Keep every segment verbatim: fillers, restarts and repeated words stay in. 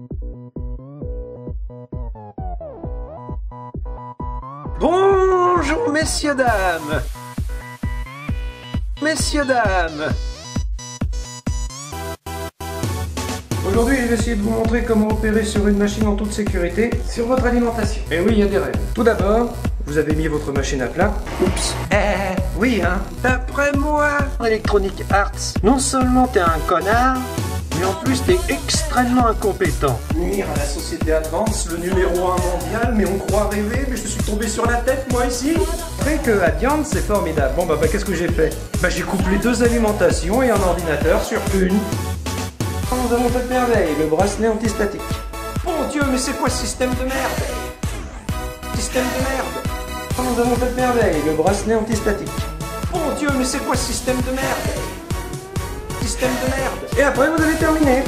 Bonjour messieurs, dames. Messieurs, dames. Aujourd'hui, je vais essayer de vous montrer comment opérer sur une machine en toute sécurité sur votre alimentation. Et oui, il y a des règles. Tout d'abord, vous avez mis votre machine à plat. Oups. Eh, oui, hein. D'après moi, Electronic Arts, non seulement t'es un connard, mais en plus t'es extrêmement incompétent. Nuire à la société Advance, le numéro un mondial, mais on croit rêver, mais je suis tombé sur la tête, moi, ici. Après que Advance, c'est formidable. Bon, bah, bah qu'est-ce que j'ai fait? Bah, j'ai couplé deux alimentations et un ordinateur sur une. Nous avons fait merveille, le bracelet antistatique. Bon Dieu, mais c'est quoi ce système de merde? Système de merde. Nous avons fait merveille, le bracelet antistatique. Bon Dieu, mais c'est quoi ce système de merde? Système de merde. Et après, vous avez terminé.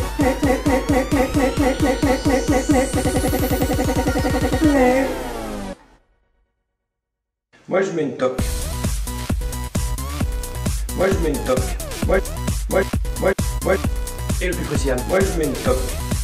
Moi, je mets une toque. Moi, je mets une toque. Moi, moi, moi, moi. Et le plus crucial, moi, je mets une toque.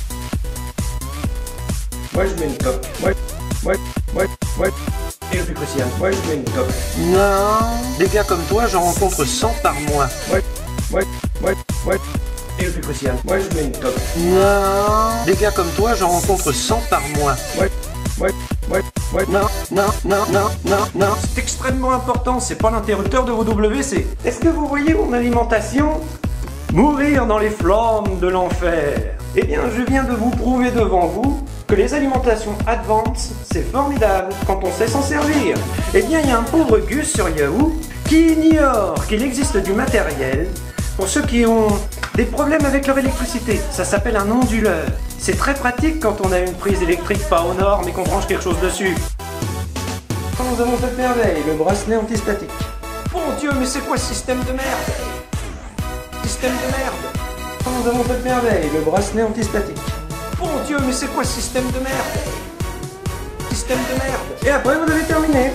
Moi, je mets une toque. Moi, moi, moi, moi. Et le plus crucial, moi, je mets une toque. Non. Des gars comme toi, j'en rencontre cent par mois. Moi, moi, moi, moi. Et le plus crucial, moi, je mets une toque. Non. Des gars comme toi, j'en rencontre cent par mois. Moi, moi, moi, moi. Non, non, non, non, non, non. C'est extrêmement important, c'est pas l'interrupteur de vos W C. Est-ce que vous voyez mon alimentation mourir dans les flammes de l'enfer? Eh bien, je viens de vous prouver devant vous que les alimentations Advance, c'est formidable quand on sait s'en servir. Eh bien, il y a un pauvre Gus sur Yahoo qui ignore qu'il existe du matériel pour ceux qui ont des problèmes avec leur électricité. Ça s'appelle un onduleur. C'est très pratique quand on a une prise électrique pas aux normes et qu'on branche quelque chose dessus. Nous avons fait merveille, le bracelet antistatique. Bon Dieu, mais c'est quoi ce système de merde? Système de merde. Nous avons fait merveille, le bracelet antistatique. Bon Dieu, mais c'est quoi ce système de merde? Système de merde. Et après, vous avez terminé.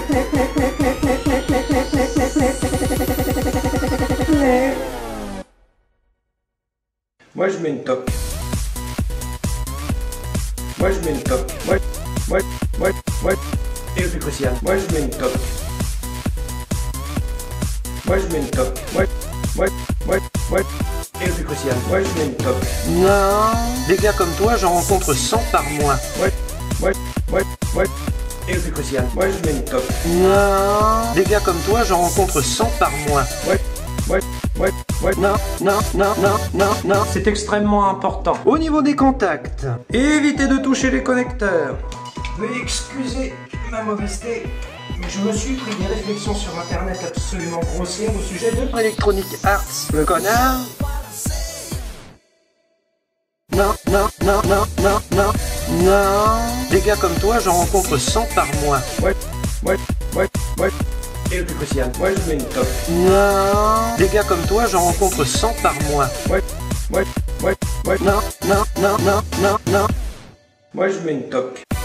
Moi, je mets une toque. Moi, je mets une toque. Moi, moi, moi, moi. Et le plus crucial, moi, je mets une toque. Moi, je mets une toque. Moi, moi, moi, moi. Et le plus crucial, moi, je mets une toque. Non. Des gars comme toi, j'en rencontre cent par mois. Moi, moi, moi, moi. Et le plus crucial, moi, je mets une toque. Non. Des gars comme toi, j'en rencontre cent par mois. Moi, moi, moi, moi. Non, non, non, non, non, non. C'est extrêmement important. Au niveau des contacts, évitez de toucher les connecteurs. Veuillez excuser ma mauvaiseté, mais je me suis pris des réflexions sur internet absolument grossières au sujet de Electronic Arts. Le connard. Non, non, non, non, non, non, non. Des gars comme toi, j'en rencontre cent par mois. Ouais, ouais, ouais, ouais. Et le plus crucial, moi je mets une toque. Non. Des gars comme toi, j'en rencontre cent par mois. Ouais, ouais, ouais, ouais. Non, non, non, non, non, non. Moi je mets une toque.